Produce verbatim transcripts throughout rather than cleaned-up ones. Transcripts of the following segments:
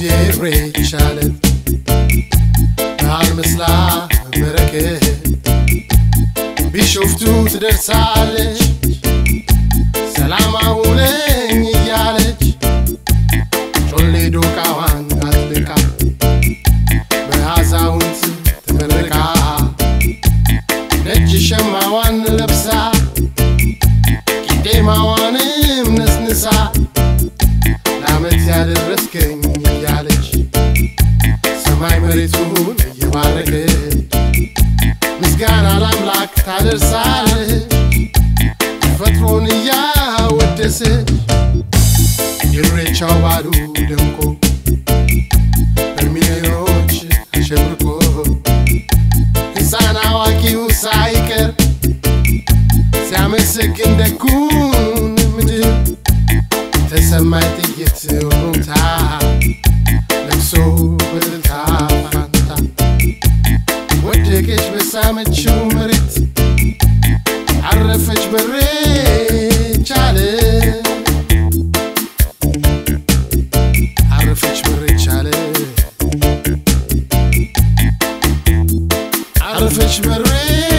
Irreecha alመስላ በረከት ቢሾፍቱ ትደርሳለች ሰላም አውለኝ እያለች ጮሌ ዶቃዋን አጥልቃ በአዛውንት ተመርቃ ነጭ ሸማዋን ለብሳ ቂጤማዋንም ነስንሳ ለዓመት ያደረስከኝ እያለች ሰማይ መሬቱን እየባረከች ምስጋና ለአምላክ ታደርሳለች ፈጥሮን እያወደሰች ኢሬቻው ባሉ ደምቆ በሚሊዮኖች ተሸብርቆ ሕፃን አዋቂው ሳይቀር ሲያመሰግን ደጉን ምድር ተሰማይ ጥይት ሩምታ ለቅሶ በእልልታ ፋንታ ወደቀች በሳመችው መሬት አረፈች በኢሬቻ አረፈች በኢሬቻ አረፈች በኢሬቻ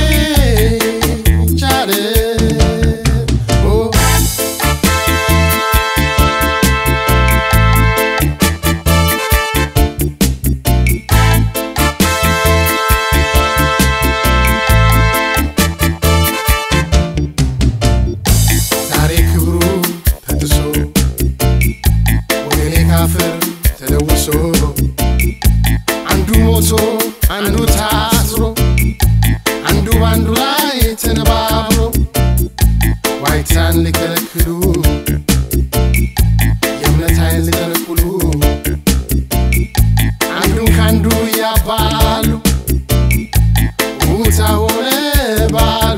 ተለውሶ አንዱ ሞቶ አንዱ ታስሮ አንዱ ባንዱ ላይ ተነባብሮ ዋይታን ሊከለክሉ የእምነት ኃይል ሊጠነቁሉ አንዱን ካንዱ ያባሉ ሙታ ሆነ ባሉ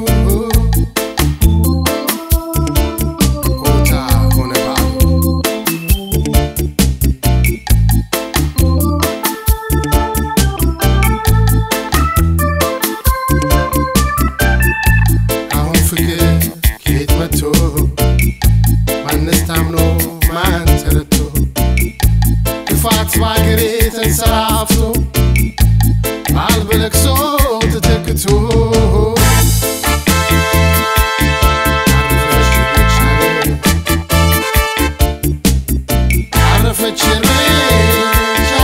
ማን ተረቶ ክፋት ባገሬ ተንሰራፍቶ ባልበለቅሶ ተተክቶ አረፈች ኢሬቻ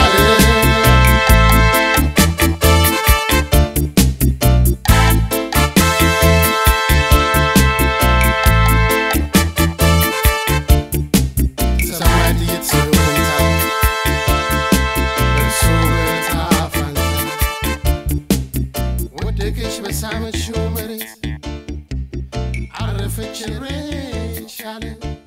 በሳመችው መሬት አረፈች ኢሬቻ